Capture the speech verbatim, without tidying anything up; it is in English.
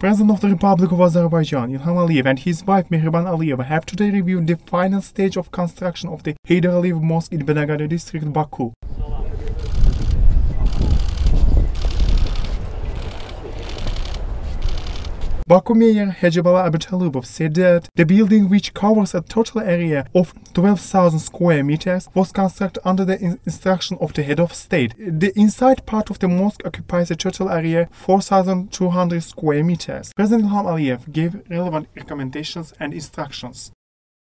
President of the Republic of Azerbaijan, Ilham Aliyev, and his wife Mehriban Aliyeva have today reviewed the final stage of construction of the Heydar Aliyev Mosque in Banagari district, Baku. Baku Mayor Hejibala Abutalubov said that the building, which covers a total area of twelve thousand square meters, was constructed under the in instruction of the head of state. The inside part of the mosque occupies a total area four thousand two hundred square meters. President Ilham Aliyev gave relevant recommendations and instructions.